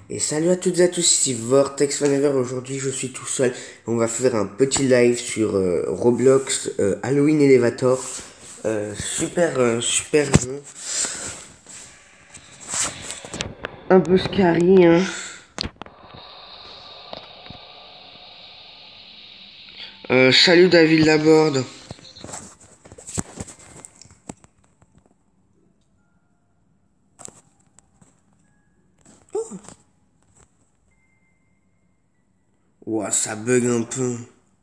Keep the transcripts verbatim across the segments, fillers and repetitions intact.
Et salut à toutes et à tous, ici Vortex Forever. Aujourd'hui, je suis tout seul. On va faire un petit live sur euh, Roblox euh, Halloween Elevator. Euh, super, euh, super jeu. Un peu scary, hein. Euh, salut David Laborde. Ouah, ça bug un peu.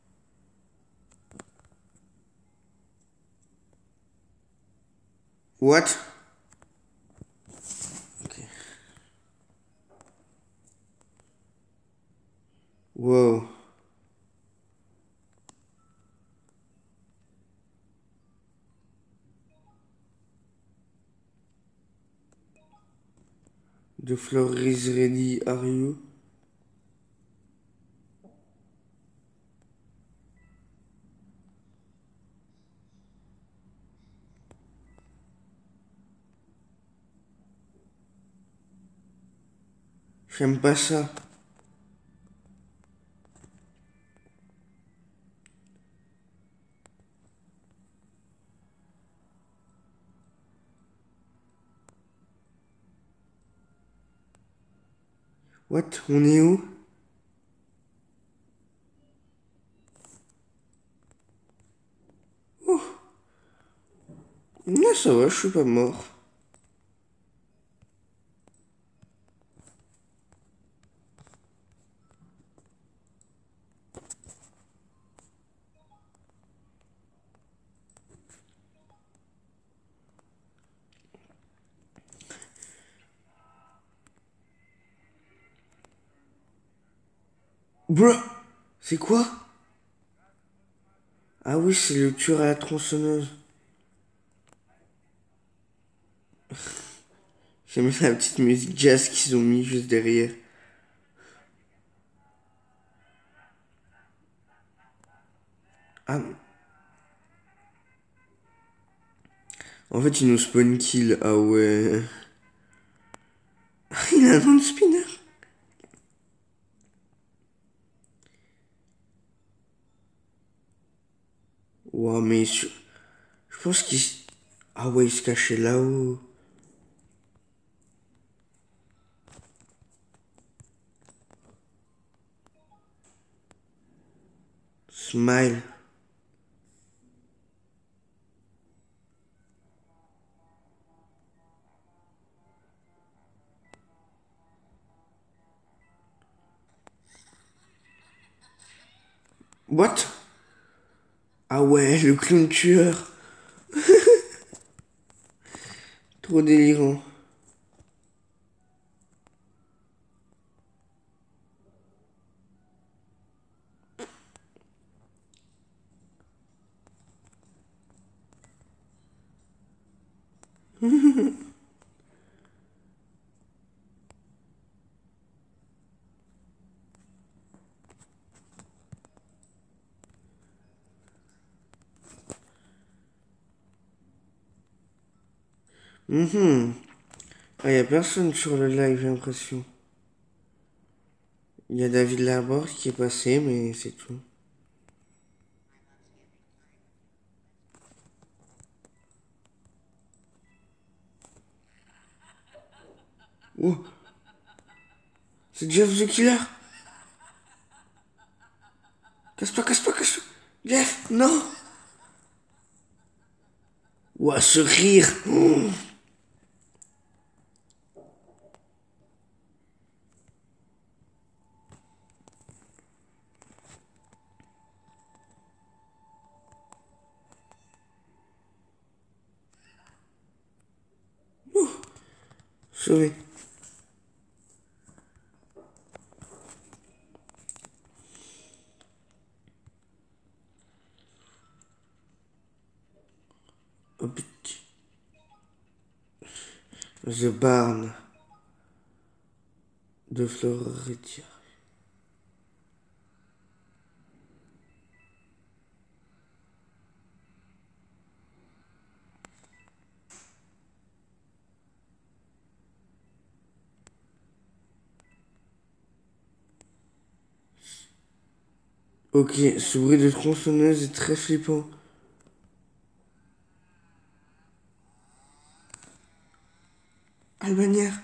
What? Ok. Wow. The floor is ready, are you? J'aime pas ça. What? On est où? Là, ça va, je suis pas mort. Bruh! C'est quoi? Ah oui, c'est le tueur à la tronçonneuse. J'aime la petite musique jazz qu'ils ont mis juste derrière. Ah, en fait, il nous spawn kill. Ah ouais. Il a un nom de spinner. Ouah, mais je, je pense qu'il... s- Ah ouais, il se cachait là-haut. Smile. What? Ah ouais, le clown tueur. Trop délirant. Mhm. Ah, y a personne sur le live, j'ai l'impression. Il y a David Laborde qui est passé, mais c'est tout. Oh, c'est Jeff the Killer. Casse-toi, casse-toi, casse-toi. Jeff, non. Ouah, ce rire. Oh. Sauvé. Oh, putain. The Barn de Florida. Ok, ce bruit de tronçonneuse est très flippant. Albanière.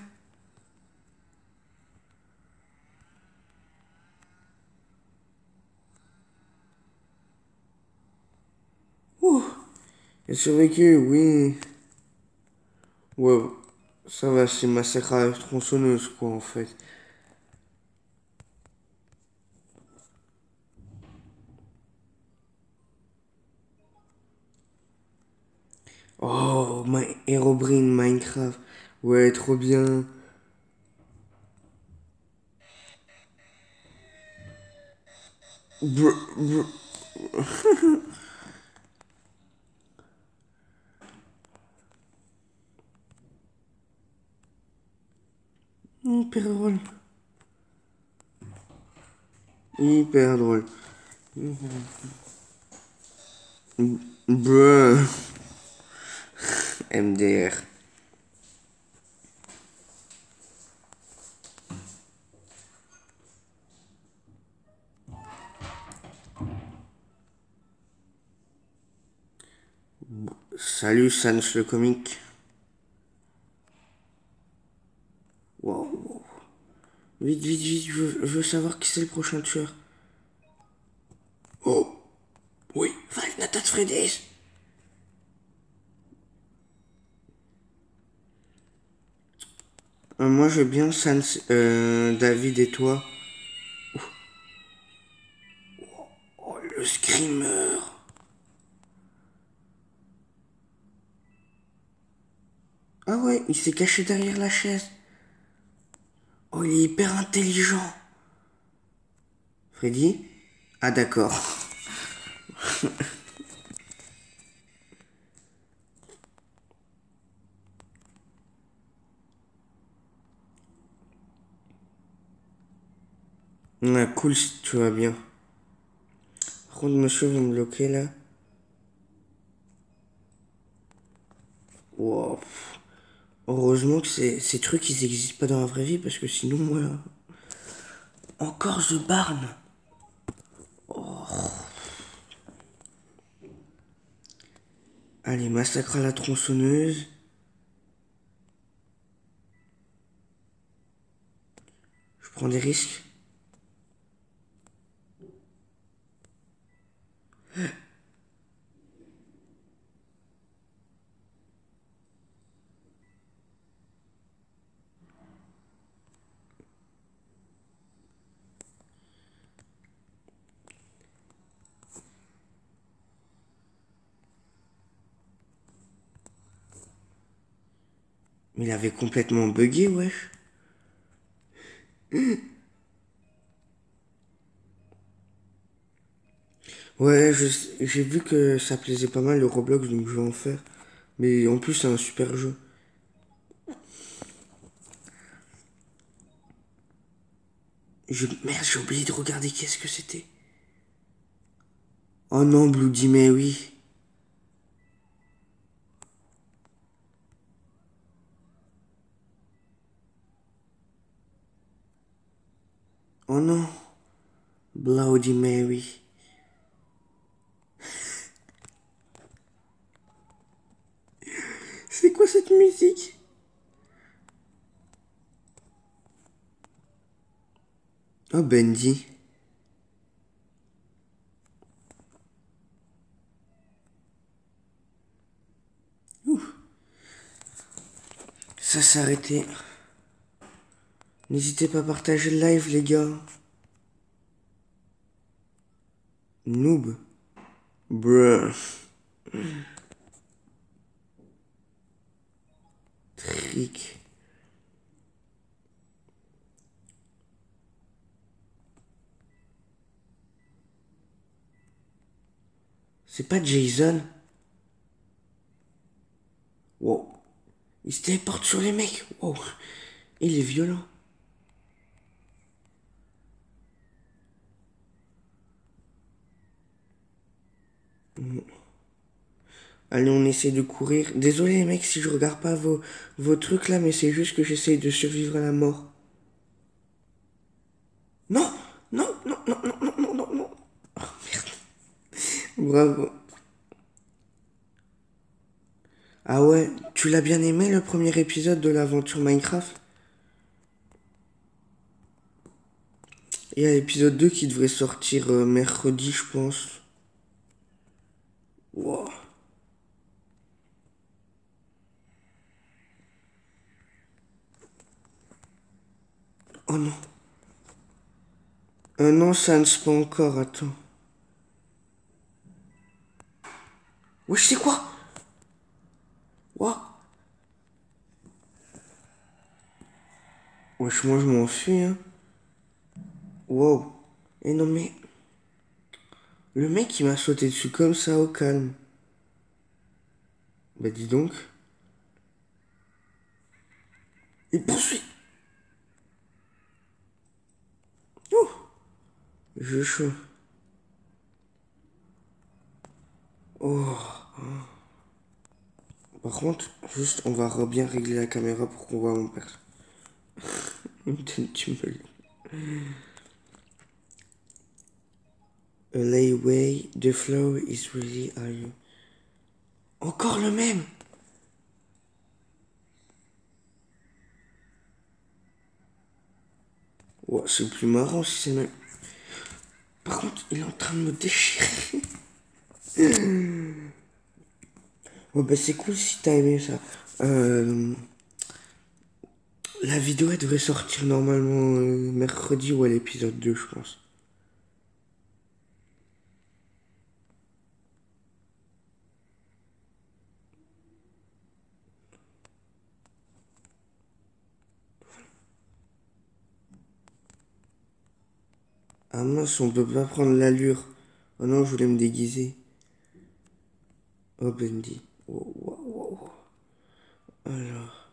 Ouh, elle a survécu, oui. Wow, ça va, c'est massacre à la tronçonneuse, quoi, en fait. Oh, my Herobrine Minecraft. Ouais, trop bien. Brr, brr. Hyper drôle. Hyper drôle. Bruh. M D R. Salut Sans le comique. Wow. Vite, vite, vite, je veux, je veux savoir qui c'est le prochain tueur. Oh, oui, Five Nights at Freddy's. Euh, moi, je veux bien Sans, euh, David et toi. Oh, le screamer. Ah ouais, il s'est caché derrière la chaise. Oh, il est hyper intelligent. Freddy? Ah d'accord. Ah, cool si tu vas bien. Par contre, monsieur, vous me bloquez là. Wow. Heureusement que ces, ces trucs, ils n'existent pas dans la vraie vie, parce que sinon, moi... Là... Encore The Barn. Allez, massacre à la tronçonneuse. Je prends des risques. Mais il avait complètement bugué, wesh. Ouais, je- j'ai vu que ça plaisait pas mal le Roblox, donc je vais en faire. Mais en plus, c'est un super jeu. Je... Merde, j'ai oublié de regarder qu'est-ce que c'était. Oh non, Bloody Mary. Oh non, Bloody Mary. C'est quoi cette musique? Oh, Bendy. Ouh. Ça s'est arrêté. N'hésitez pas à partager le live, les gars. Noob. Bruh. Trick. C'est pas Jason? Wow. Il se téléporte sur les mecs. Wow. Il est violent. Allez, on essaie de courir. Désolé les mecs si je regarde pas vos, vos trucs là, mais c'est juste que j'essaie de survivre à la mort. Non, non, non, non, non, non, non, non, non. Bravo. Ah ouais, tu l'as bien aimé le premier épisode de l'aventure Minecraft? Il y a l'épisode deux qui devrait sortir euh, mercredi, je pense. Wow. Oh non. Euh, non, ça ne se pas encore, attends. Wesh, c'est quoi? Wow. Wesh, moi je m'enfuis, hein. Wow. Et non mais... Le mec il m'a sauté dessus comme ça au calme. Bah dis donc. Il poursuit. Ouh. J'ai chaud. Oh. Par contre, juste on va bien régler la caméra pour qu'on voit mon perso. Tu me le... A layway, the flow is really are you. Encore le même. Ouais, c'est plus marrant si c'est même. Par contre, il est en train de me déchirer. Ouais, bah c'est cool si t'as aimé ça. Euh, la vidéo, elle devrait sortir normalement euh, mercredi ou à l'épisode deux, je pense. Ah mince, on peut pas prendre l'allure. Oh non, je voulais me déguiser. Oh, Bendy. Wow, wow, wow. Alors.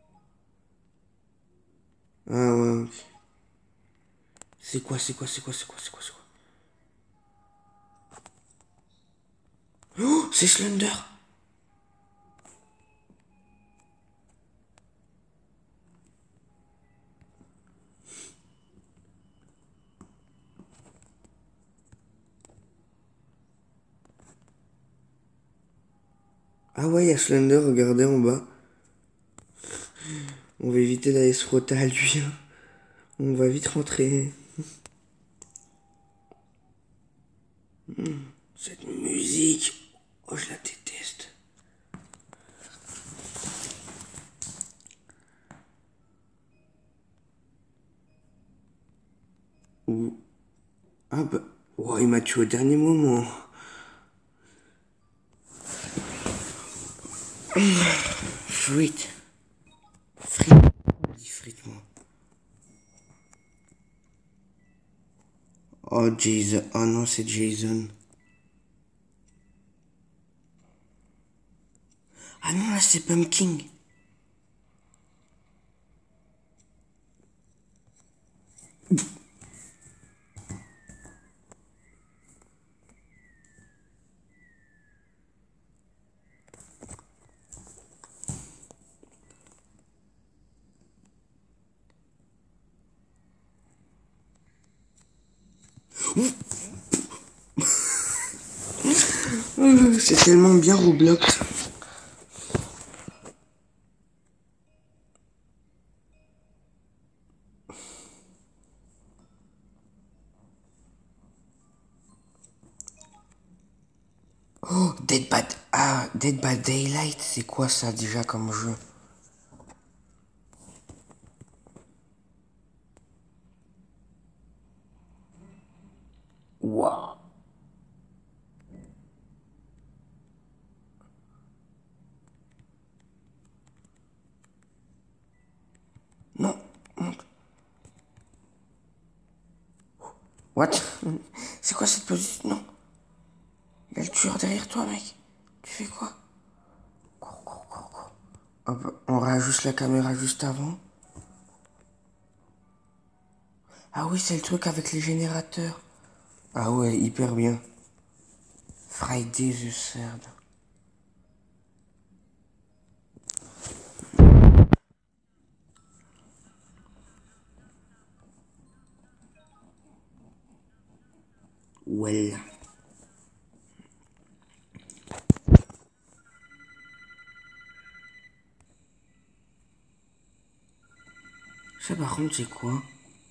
Ah ouais, ok. C'est quoi, c'est quoi, c'est quoi, c'est quoi, c'est quoi, c'est quoi? Oh, c'est Slender. Ah ouais, il y a Slender, regardez en bas. On va éviter d'aller se frotter à lui, hein. On va vite rentrer. Hmm, cette musique. Oh, je la déteste. Ouh. Ah bah. Oh, il m'a tué au dernier moment. Frites. Frites. Dis frites, moi. Oh, Jason. Oh non, c'est Jason. Ah non, là, c'est Pumpkin. Oh, c'est tellement bien Roblox. Oh, Dead by... Ah, Dead by Daylight, c'est quoi ça déjà comme jeu? Waouh. Non. What? C'est quoi cette position? Non. Il y a le tueur derrière toi, mec. Tu fais quoi? Cours, cours, cours, cours. Hop, on réajuste la caméra juste avant. Ah oui, c'est le truc avec les générateurs. Ah ouais, hyper bien. Friday the third. Well. Ça par contre c'est quoi?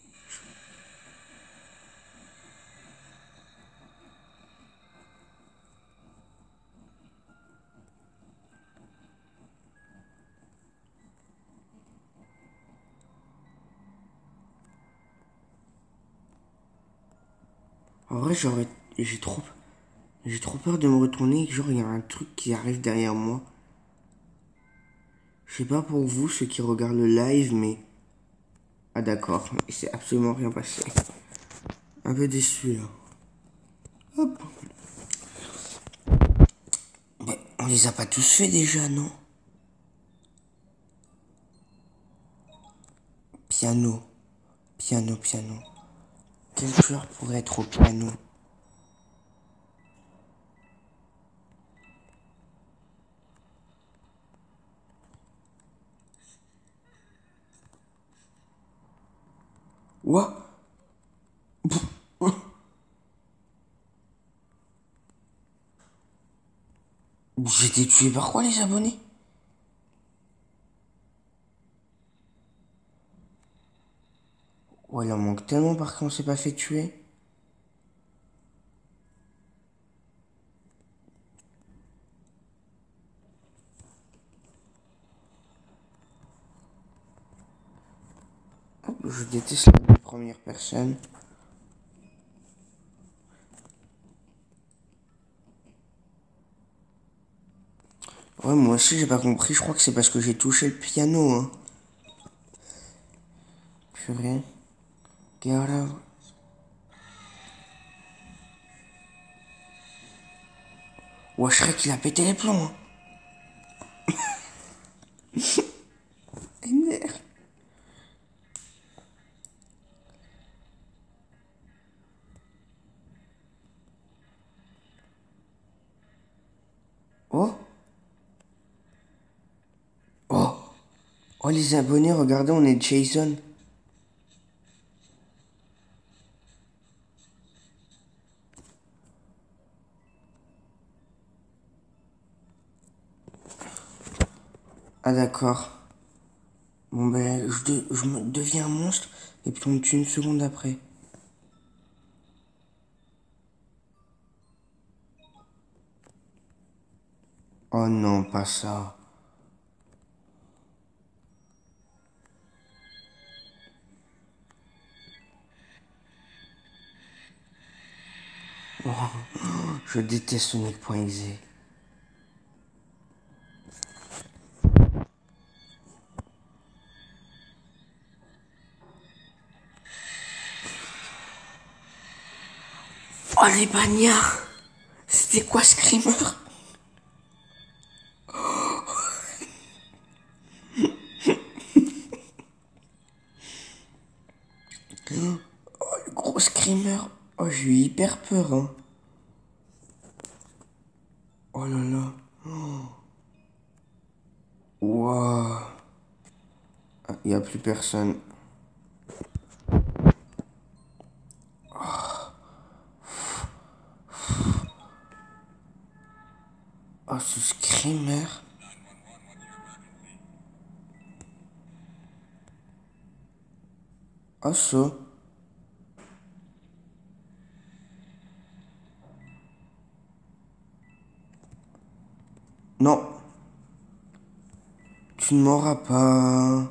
En vrai j'aurais... J'ai trop... J'ai trop peur de me retourner et que genre il y a un truc qui arrive derrière moi. Je sais pas pour vous, ceux qui regardent le live, mais... Ah d'accord, il s'est absolument rien passé. Un peu déçu là. Hop. Mais on les a pas tous fait déjà, non? Piano. Piano, piano. Quelle fleur pourrait être au piano? Ouah. J'ai été tué par quoi les abonnés? Ouais, il en manque tellement par qu'on s'est pas fait tuer. Hop, je déteste la première personne. Ouais, moi aussi j'ai pas compris, je crois que c'est parce que j'ai touché le piano, hein. Purée. Regarde. Ouais, je qu'il a pété les plombs, hein. Et merde. Oh. Oh. Oh les abonnés, regardez, on est Jason. Ah d'accord. Bon ben, je, de- je me deviens un monstre et puis on me tue une seconde après. Oh non, pas ça. Oh, je déteste Sonic.exe. Oh les bagnards. C'était quoi Screamer? Oh le gros Screamer. Oh j'ai eu hyper peur hein. Oh là là. Waouh. Ah, y a plus personne. Oh ce Screamer. Oh ça. Non. Tu ne m'auras pas.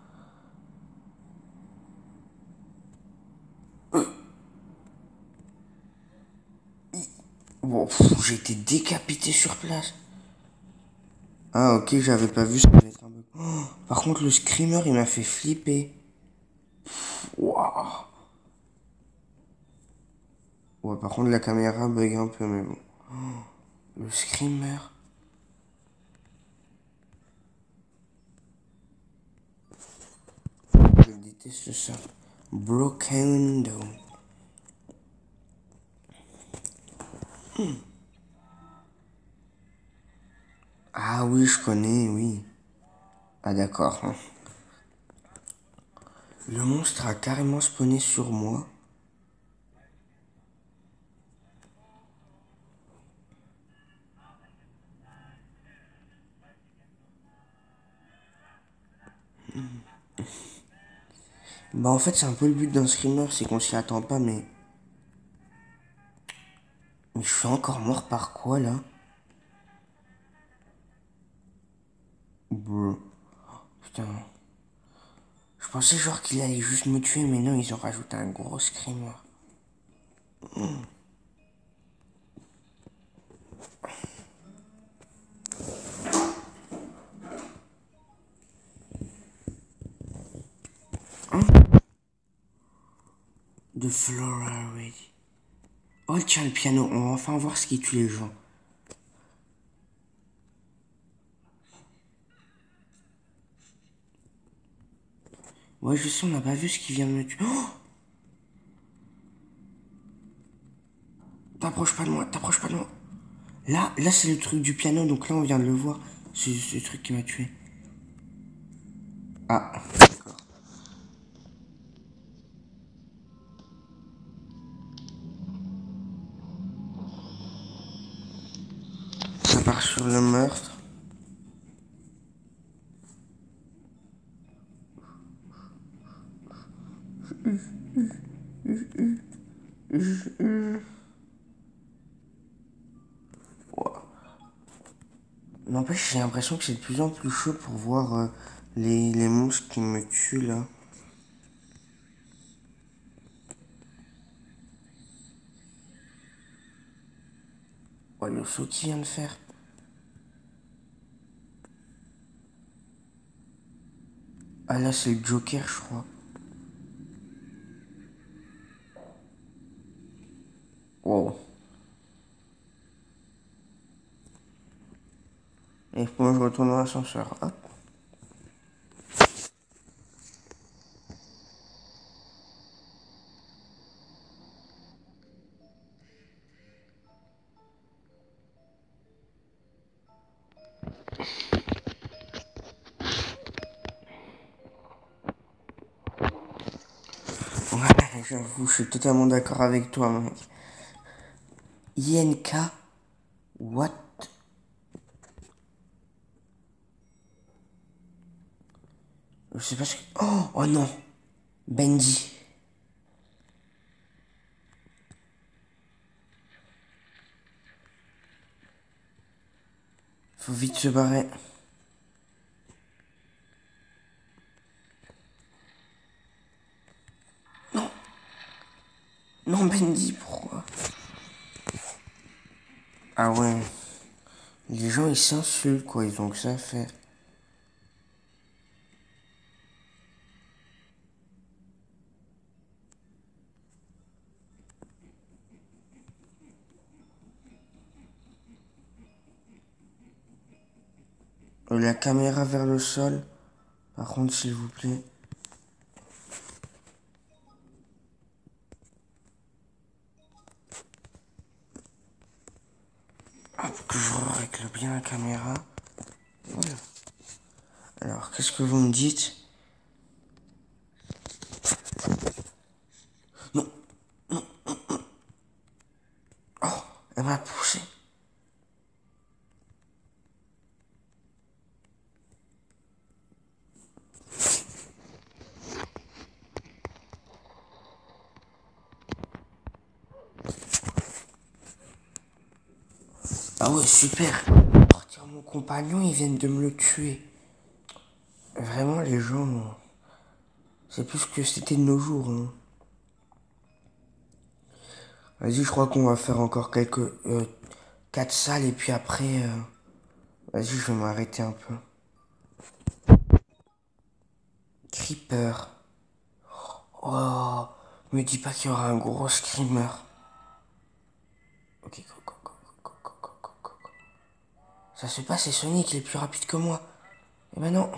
Wow, j'ai été décapité sur place. Ah ok, j'avais pas vu ça. Devait être un bug. Oh, par contre, le screamer, il m'a fait flipper. Waouh. Ouais, par contre, la caméra bug un peu, mais bon. Oh, le screamer. Je déteste ça. Broken window. Hmm. Ah oui, je connais, oui. Ah d'accord. Le monstre a carrément spawné sur moi. Bah en fait c'est un peu le but d'un screamer, c'est qu'on s'y attend pas mais... Mais je suis encore mort par quoi là? Bro. Putain. Je pensais genre qu'il allait juste me tuer mais non ils ont rajouté un gros screamer. Mmh. Hein? The floor already. Oh tiens le piano, on va enfin voir ce qui tue les gens. Ouais je sais on n'a pas vu ce qui vient de me tuer. Oh, t'approches pas de moi, t'approches pas de moi. Là, là c'est le truc du piano donc là on vient de le voir. C'est ce truc qui m'a tué. Ah, d'accord. Ça part sur le meurtre. N'empêche, j'ai l'impression que c'est de plus en plus chaud pour voir euh, les, les monstres qui me tuent là. Oh, le saut qu'il vient de faire. Ah là, c'est le Joker, je crois. Wow. Et moi, je retourne dans l'ascenseur. Hop. Ouais, j'avoue, je suis totalement d'accord avec toi, mec. I N K? What? Je sais pas ce que... Oh, oh non. Bendy. Faut vite se barrer. Non. Non, Bendy, pourquoi? Ah ouais. Les gens, ils s'insultent, quoi. Ils ont que ça à faire. Euh, la caméra vers le sol. Par contre, s'il vous plaît. Hop, que je règle bien la caméra. Voilà. Alors, qu'est-ce que vous me dites? Non. Oh, elle m'a poussé. Ah ouais, super. Sortir mon compagnon, ils viennent de me le tuer. Vraiment, les gens... C'est plus que c'était de nos jours. Hein. Vas-y, je crois qu'on va faire encore quelques... Euh, quatre salles et puis après... Euh... Vas-y, je vais m'arrêter un peu. Creeper. Oh, me dis pas qu'il y aura un gros screamer. Ok, go, go, go, go, go, go, go, go, go. Ça se passe, c'est Sonic, il est plus rapide que moi. Eh ben non.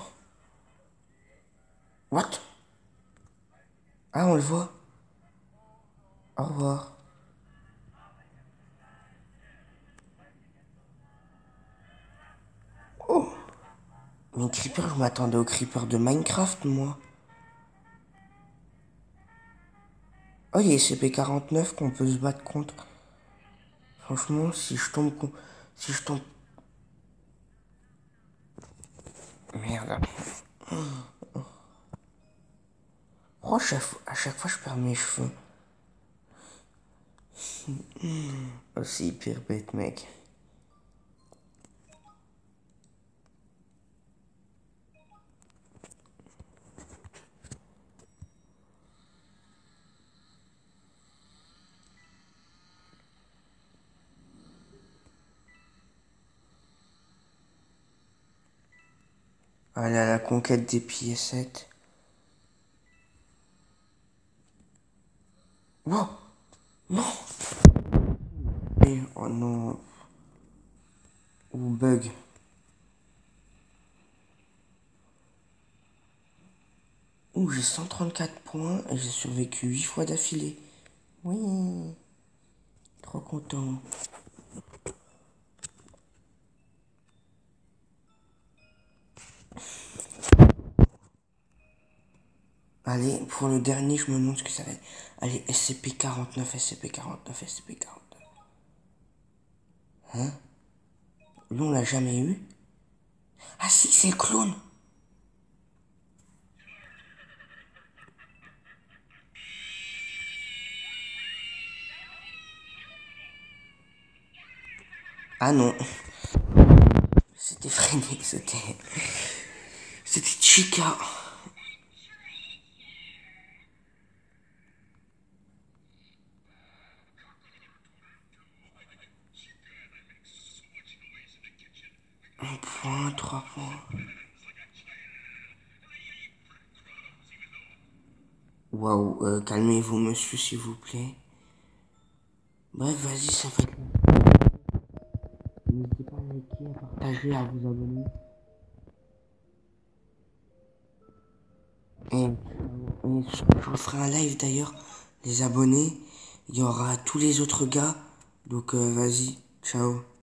What? Ah, on le voit. Au revoir. Oh. Mais Creeper, je m'attendais au Creeper de Minecraft, moi. Oh, il y a S C P quarante-neuf qu'on peut se battre contre. Franchement, si je tombe... Si je tombe... Merde. Oh, chaque fois- à chaque fois, je perds mes cheveux. Oh, c'est hyper bête, mec. Aller à la conquête des piécettes. Oh, non. Oh non. Ou bug. Ouh, j'ai cent trente-quatre points et j'ai survécu huit fois d'affilée. Oui. Trop content. Allez, pour le dernier, je me demande ce que ça va être. Allez, S C P quarante-neuf, S C P quarante-neuf, S C P quarante-neuf. Hein? Lui, on l'a jamais eu. Ah si, c'est le clone. Ah non. C'était freiné, c'était... C'était Chica. Un point, trois points. Waouh, euh, calmez-vous, monsieur, s'il vous plaît. Bref, vas-y, ça va être... N'hésitez pas à liker, à partager, à vous abonner. Et, et je referai un live d'ailleurs, les abonnés. Il y aura tous les autres gars. Donc, euh, vas-y, ciao.